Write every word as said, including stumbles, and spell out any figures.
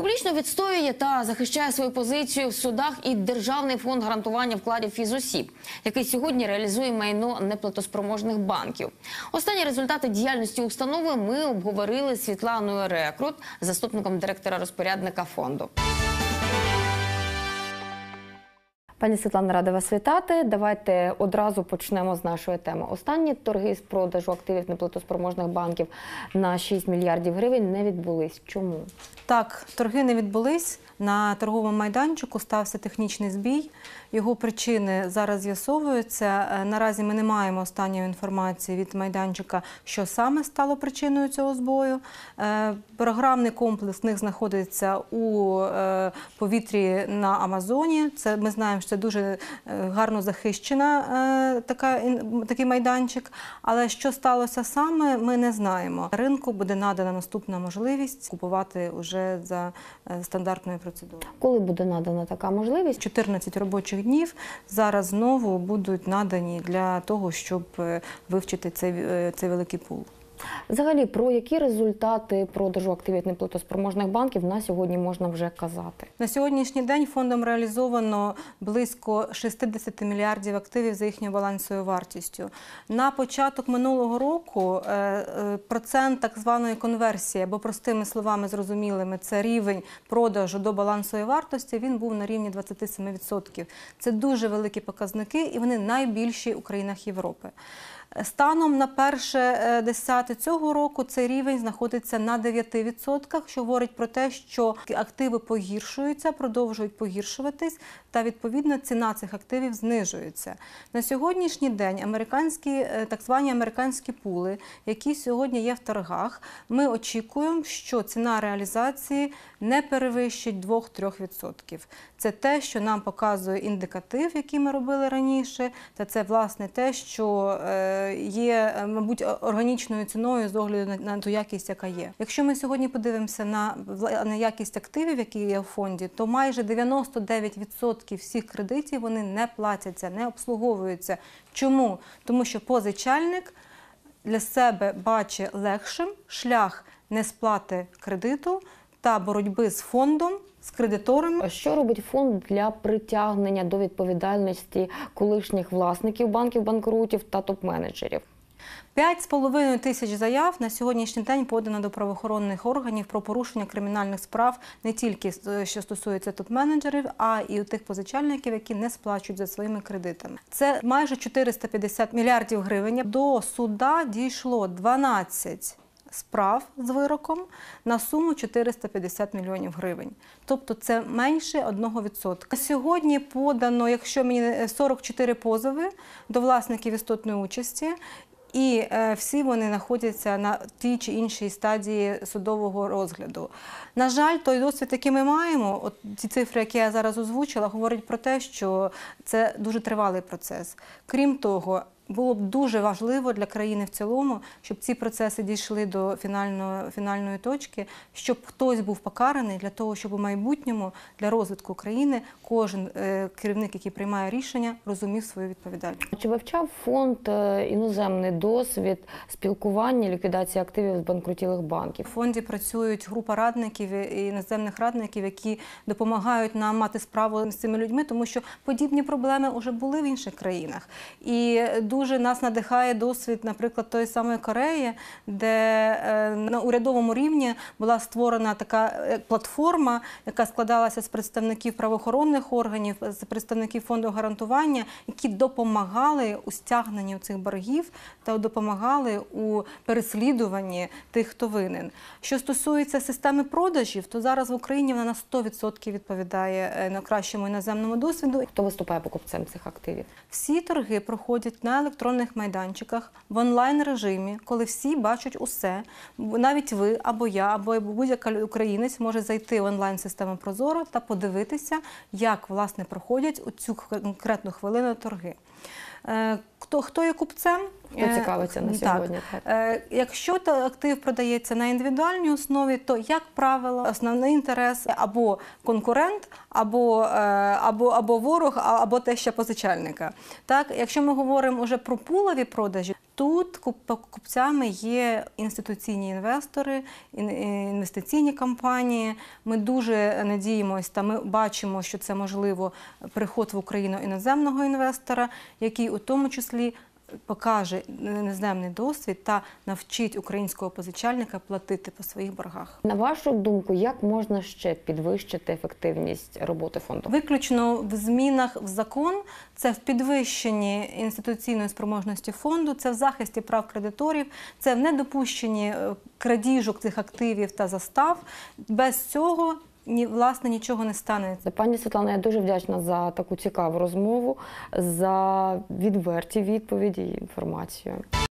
Публічно відстоює та захищає свою позицію в судах і Державний фонд гарантування вкладів фізосіб, який сьогодні реалізує майно неплатоспроможних банків. Останні результати діяльності установи ми обговорили з Світланою Рекрут, заступником директора-розпорядника фонду. Пані Світлана, рада вас вітати. Давайте одразу почнемо з нашої теми. Останні торги з продажу активів неплатоспроможних банків на шість мільярдів гривень не відбулись. Чому? Так, торги не відбулись. На торговому майданчику стався технічний збій. Його причини зараз з'ясовуються. Наразі ми не маємо останньої інформації від майданчика, що саме стало причиною цього збою. Програмний комплекс в них знаходиться у повітрі на Амазоні. Це, ми знаємо, що це дуже гарно захищена така, такий майданчик. Але що сталося саме, ми не знаємо. Ринку буде надана наступна можливість купувати вже за стандартною процедурою. Коли буде надана така можливість? чотирнадцять робочих днів зараз знову будуть надані для того, щоб вивчити цей, цей великий пул. Взагалі, про які результати продажу активів неплатоспроможних банків на сьогодні можна вже казати? На сьогоднішній день фондом реалізовано близько шістдесят мільярдів активів за їхньою балансовою вартістю. На початок минулого року процент так званої конверсії, або простими словами зрозумілими, це рівень продажу до балансової вартості, він був на рівні двадцять сім відсотків. Це дуже великі показники і вони найбільші у країнах Європи. Станом на перше десяте цього року цей рівень знаходиться на дев'яти відсотках, що говорить про те, що активи погіршуються, продовжують погіршуватись, та відповідно ціна цих активів знижується. На сьогоднішній день американські, так звані американські пули, які сьогодні є в торгах, ми очікуємо, що ціна реалізації не перевищить двох-трьох відсотків. Це те, що нам показує індикатив, який ми робили раніше, та це, власне, те, що є, мабуть, органічною ціною з огляду на ту якість, яка є. Якщо ми сьогодні подивимося на, на якість активів, які є в фонді, то майже дев'яносто дев'ять відсотків всіх кредитів вони не платяться, не обслуговуються. Чому? Тому що позичальник для себе бачить легшим шлях несплати кредиту та боротьби з фондом, з кредиторами. Що робить фонд для притягнення до відповідальності колишніх власників банків-банкрутів та топ-менеджерів? П'ять з половиною тисяч заяв на сьогоднішній день подано до правоохоронних органів про порушення кримінальних справ не тільки, що стосується топ-менеджерів, а і у тих позичальників, які не сплачують за своїми кредитами. Це майже чотириста п'ятдесят мільярдів гривень. До суда дійшло дванадцять справ з вироком на суму чотириста п'ятдесят мільйонів гривень. Тобто це менше одного відсотка. Сьогодні подано, якщо мені сорок чотири позови до власників істотної участі, і е, всі вони знаходяться на тій чи іншій стадії судового розгляду. На жаль, той досвід, який ми маємо, от ті цифри, які я зараз озвучила, говорять про те, що це дуже тривалий процес. Крім того, було б дуже важливо для країни в цілому, щоб ці процеси дійшли до фінальної, фінальної точки, щоб хтось був покараний для того, щоб у майбутньому для розвитку країни кожен е, керівник, який приймає рішення, розумів свою відповідальність. Чи вивчав фонд іноземний досвід спілкування, ліквідації активів збанкрутілих банків? У фонді працюють група радників і іноземних радників, які допомагають нам мати справу з цими людьми, тому що подібні проблеми вже були в інших країнах. І дуже нас надихає досвід, наприклад, тої самої Кореї, де на урядовому рівні була створена така платформа, яка складалася з представників правоохоронних органів, з представників фонду гарантування, які допомагали у стягненні цих боргів та допомагали у переслідуванні тих, хто винен. Що стосується системи продажів, то зараз в Україні вона на сто відсотків відповідає найкращому іноземному досвіду. Хто виступає покупцем цих активів? Всі торги проходять на електронних майданчиках в онлайн-режимі, коли всі бачать усе. Навіть ви, або я, або будь-який українець може зайти в онлайн-систему Прозоро та подивитися, як, власне, проходять у цю конкретну хвилину торги. Хто, хто є купцем? Хто цікавиться на сьогодні? Так. Так. Якщо актив продається на індивідуальній основі, то, як правило, основний інтерес або конкурент, або, або, або ворог, або теща позичальника. Так? Якщо ми говоримо вже про пулові продажі, Тут куп- покупцями є інституційні інвестори, ін- інвестиційні компанії. Ми дуже надіємося та ми бачимо, що це можливо приход в Україну іноземного інвестора, який у тому числі покаже іноземний досвід та навчить українського позичальника платити по своїх боргах. На вашу думку, як можна ще підвищити ефективність роботи фонду? Виключно в змінах в закон, це в підвищенні інституційної спроможності фонду, це в захисті прав кредиторів, це в недопущенні е, крадіжок цих активів та застав. Без цього ні, власне нічого не станеться. Пані Світлано, я дуже вдячна за таку цікаву розмову, за відверті відповіді і інформацію.